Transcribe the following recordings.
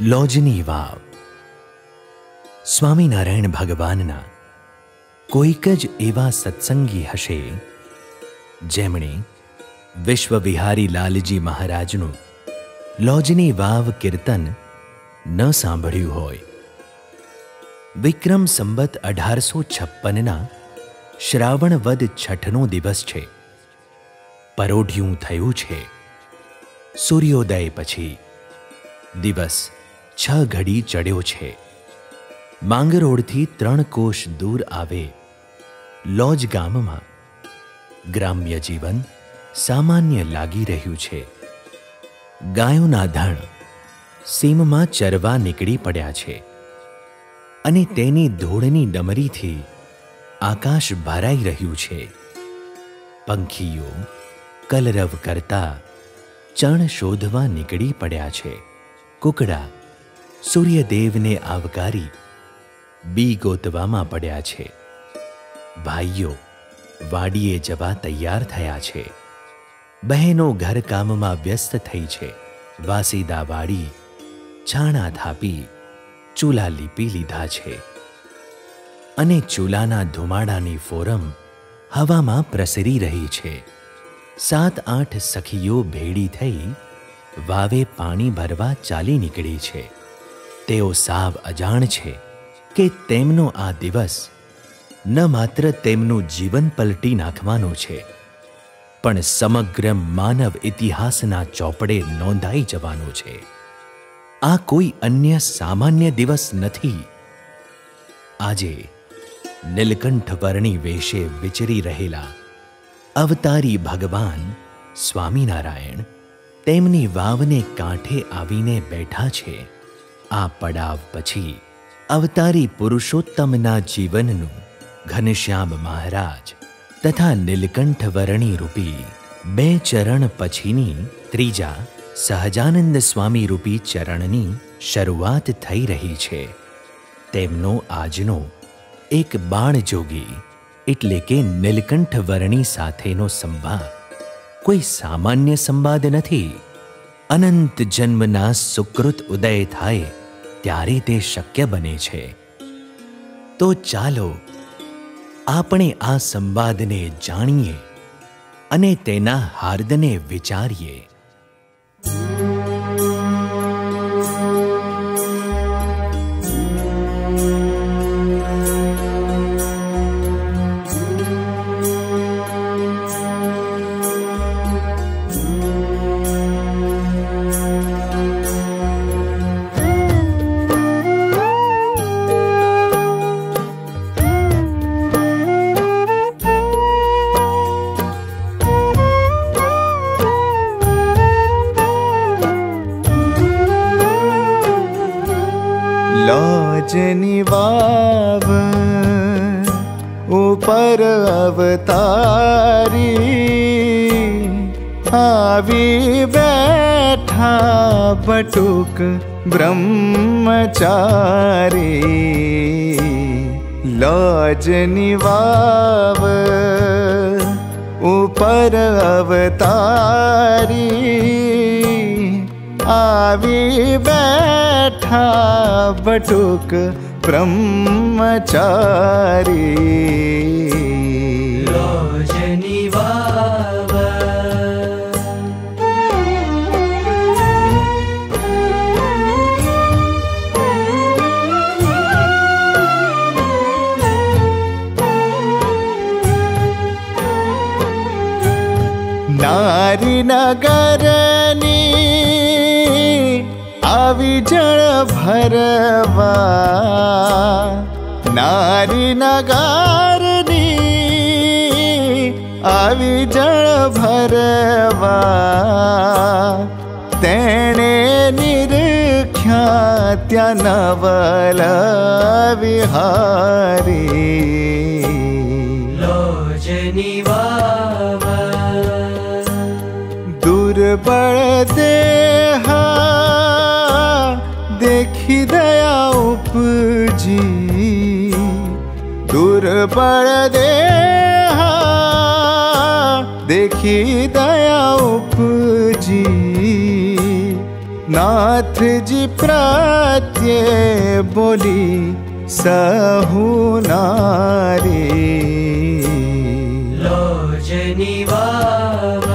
લોજની વાવ. સ્વામિનારાયણ ભગવાનના કોઈક જ એવા સત્સંગી હશે જેમણે વિશ્વવિહારી લાલજી મહારાજનું લોજની વાવ કીર્તન ન સાંભળ્યું હોય. વિક્રમ સંવત 1856ના શ્રાવણ વદ છઠનો દિવસ છે. પરોઢિયું થયું છે. સૂર્યોદય પછી દિવસ 6 ઘડી ચડ્યો છે. માંગરોળથી 3 કોશ દૂર આવે લોજ ગામમાં ગ્રામ્ય જીવન સામાન્ય લાગી રહ્યું છે. ગાયોના ધણ સીમમાં ચરવા નીકળી પડ્યા છે અને તેની ધૂળની ડમરીથી આકાશ ભરાઈ રહ્યું છે. પંખીઓ કલરવ કરતા ચણ શોધવા નીકળી પડ્યા છે. કુકડા સૂર્યદેવને આવકારી બી ગોતવામાં પડ્યા છે. ભાઈઓ વાડીએ જવા તૈયાર થયા છે. બહેનો ઘરકામમાં વ્યસ્ત થઈ છે. વાસીદા વાડી છાણા થાપી ચૂલા લીપી લીધા છે અને ચૂલાના ધુમાડાની ફોરમ હવામાં પ્રસરી રહી છે. 7-8 સખીઓ ભેડી થઈ વાવે પાણી ભરવા ચાલી નીકળી છે. તેઓ સાવ અજાણ છે કે તેમનો આ દિવસ ન માત્ર તેમનું જીવન પલટી નાખવાનો છે, પણ સમગ્ર માનવ ઇતિહાસના ચોપડે નોંધાઈ જવાનો છે. આ કોઈ અન્ય સામાન્ય દિવસ નથી. આજે નીલકંઠ વર્ણી વેશે વિચરી રહેલા અવતારી ભગવાન સ્વામિનારાયણ તેમની વાવને કાંઠે આવીને બેઠા છે. આ પડાવ પછી અવતારી પુરુષોત્તમના જીવનનું ઘનશ્યામ મહારાજ તથા નીલકંઠ વર્ણી રૂપી 2 ચરણ પછીની ત્રીજા સહજાનંદ સ્વામી રૂપી ચરણની શરૂઆત થઈ રહી છે. તેમનો આજનો એક બાળજોગી એટલે કે નીલકંઠ વર્ણી સાથેનો સંવાદ કોઈ સામાન્ય સંવાદ નથી. અનંત જન્મના સુકૃત ઉદય થાય ત્યારે તે શક્ય બને છે. તો ચાલો આપણે આ સંવાદને જાણીએ અને તેના હાર્દને વિચારીએ. લોજની વાવ ઉપર અવતારી આવી બેઠા બટુક બ્રહ્મચારી. લોજની વાવ ઉપર અવતારી આવી બેઠા બટુક બ્રહ્મચારી. લોજની વાવ નારી નગરની આવી જળ ભરવા. નારી નગરની આવી જળ ભરવા. તેણે નિરખ્યા ત્યાં નવલ વિહારી. લોજની વાવ દુર્બળ દેહા દેખી દયા ઉપજી. દુર્બળ દેહા દેખી દયા ઉપજી. नाथ जी प्रत्ये बोली सहु नारी। लोचनी वावा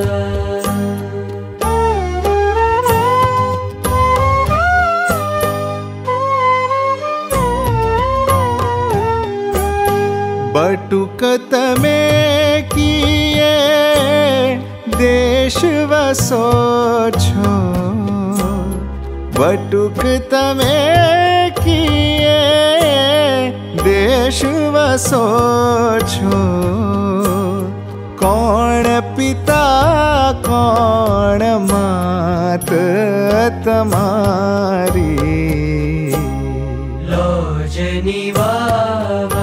बटुकत में किए देश वसो छो, बटुकत में किए देश वसो छो। कौन पिता कौन मात तमारी। लोचनी वावा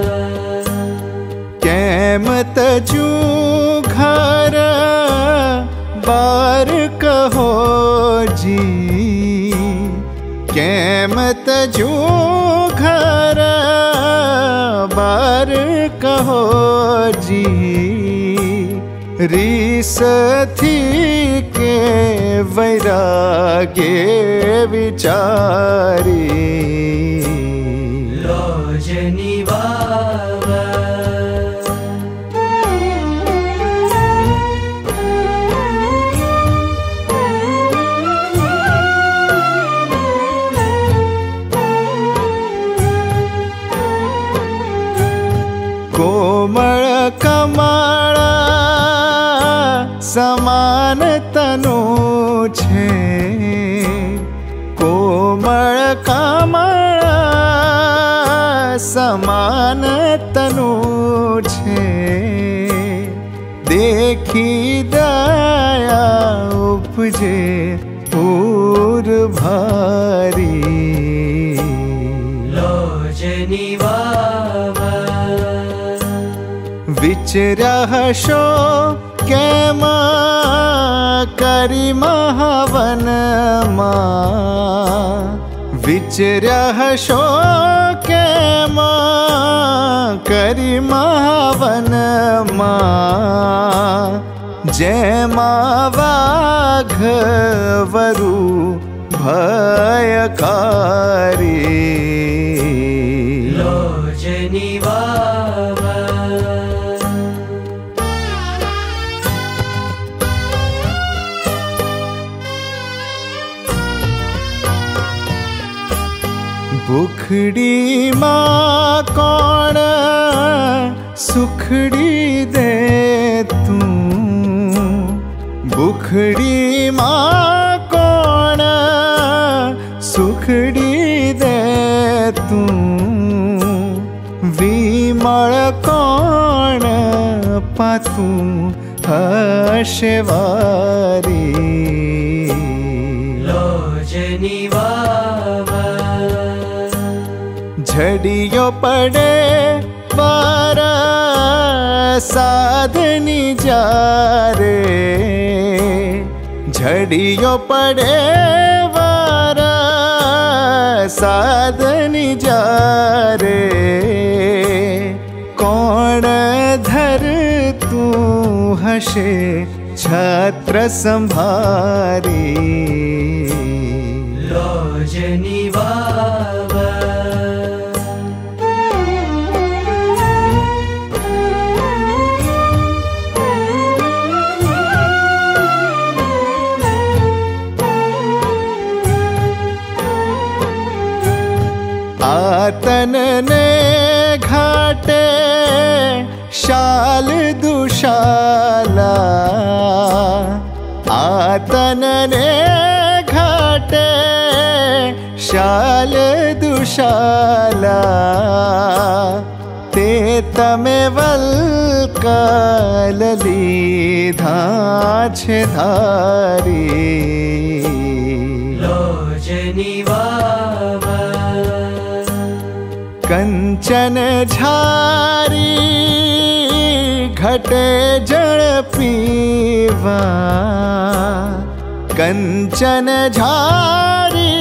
कैमत जू घर बार कहो जी, कैमत जू घर बार कहो जी। रीस थी के वैरागे विचारी। लोचनी वावा कोमल कमल समान तनु छे, कोमल कमल समान तनु छे। देखी दया उपजे पूर भारी। लोचनी वावा विचरहशो केम करी महावन मां। विचरहशो केम करी महावन मां। जैमा वाघ वरु भयकारी। लोचनी वावा भुखड़ी माँ कौन सुखड़ी दे तू। भुखड़ी माँ कौन सुखड़ी दे तू। विमल कौन पातू हर्षवारी। लोचनी वावा झड़ियो पड़े बार साधनी जा रे। झड़ियो पड़े बार साधनी जा रे। कौन धर तू हसे छत्र संभारी। लोचनी वावा आतन ने घाटे शाल दुशाला। आतन ने घाटे शाल दुशाला। ते तमे वल्कल लीधा छे धारी। लोचनी वावा कंचन झारी घटे जल पीवा। कंचन झारी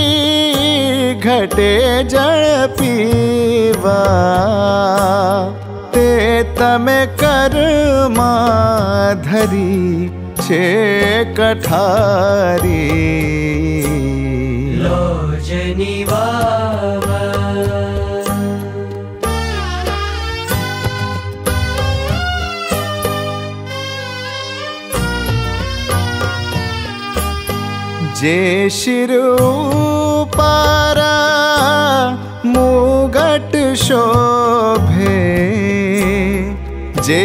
घटे जल पीवा। ते तमे कर्मा धरी छे कठारी। लोचनी वाव जे शिरूपारा मुगट शोभे जे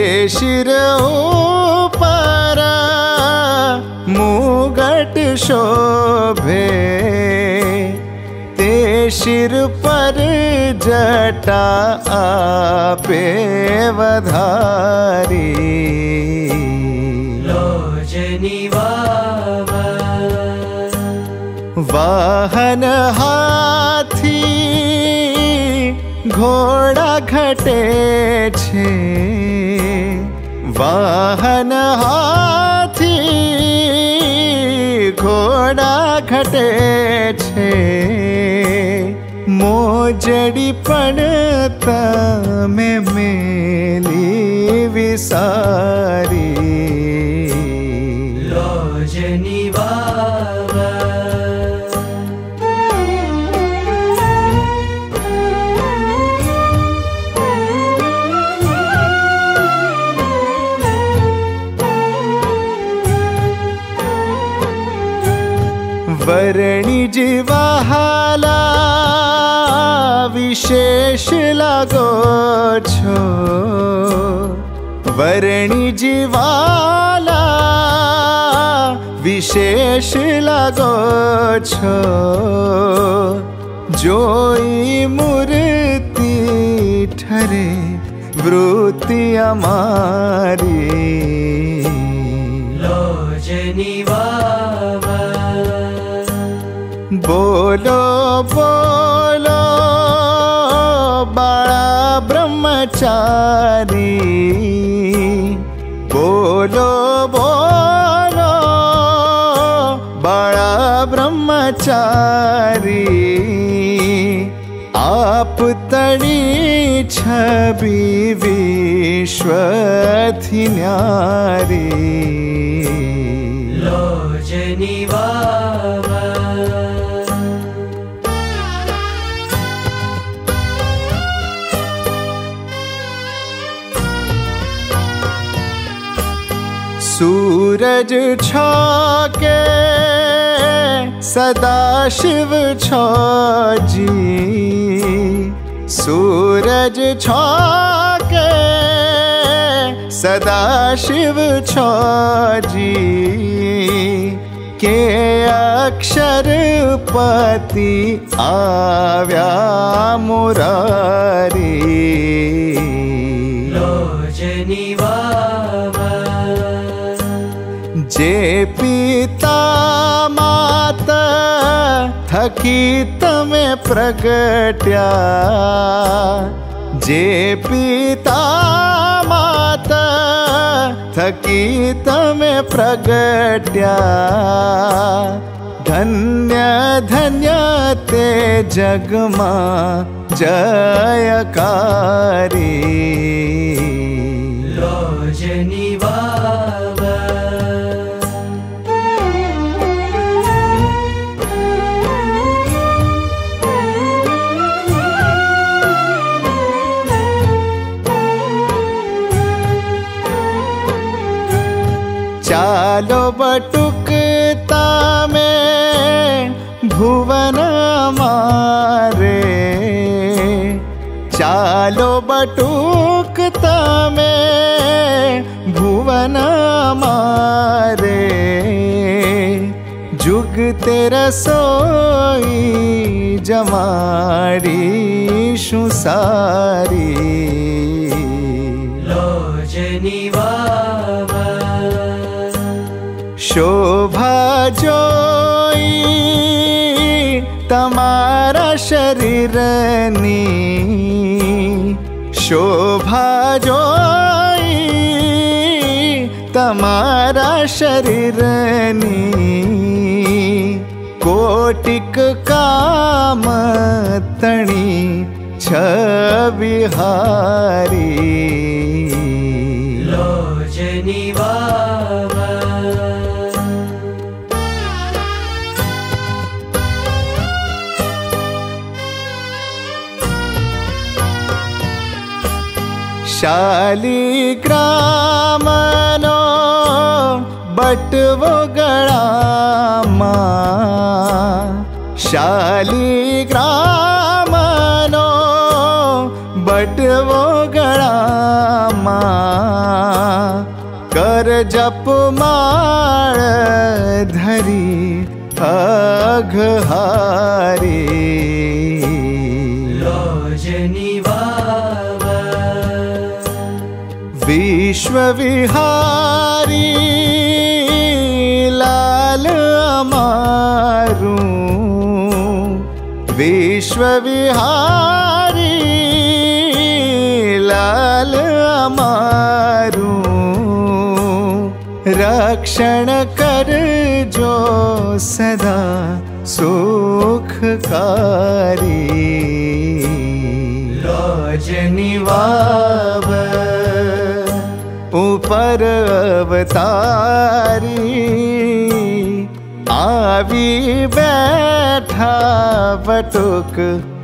शिरूपारा मुगट शोभे ते शिर पर जटा आपे वधारी लोचनी वाव वाहन हाथी घोड़ा घटे छे वाहन हाथी घोड़ा घटे छे मोजड़ी पड़ता में मेली विसारी लोचनी वाव वरणी जीवाहाला विशेष लागो छो वरणी जीवाला विशेष लागो छो जोई मूर्ति ठरे वृत्ति अमारी लोचनी वाव बोलो बोलो बाळा ब्रह्मचारी बोलो बोलो बाळा ब्रह्मचारी आप तड़ी छवि विश्व थी न्यारी लोचनी वाव सूरज छाके सदा शिव छाजी सूरज छाके सदा शिव छाजी के अक्षर पति आव्या मुरारी लोचनी वाव जे पिता माता थकी तमे प्रगट्या जे पिता माता थकी तमे प्रगट्या धन्य धन्य ते जगमा जयकारी लोचनी वाव चालो बटुकता में भुवन मारे चालो बटुकता में भुवन मारे जुग तेरा सोई जमाड़ी शुसारी लोचनी वाव शोभा जोई तमारा शरीरनी शोभा जोई तमारा शरीरनी कोटिक काम तणी छविहारी लोचनी वाव शालिग्रामनो बटवो गळामा शालिग्रामनो बटवो गळामा कर जपमाळ धरी अघहारी लोजनी वाव विश्वविहारी लाल अमारू विश्वविहारी लाल अमारू रक्षण कर जो सदा सुखकारी लोजनी वाव ऊपर अवतारी आवी बैठा बटुक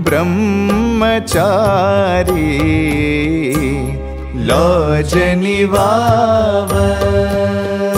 ब्रह्मचारी लोजनी वाव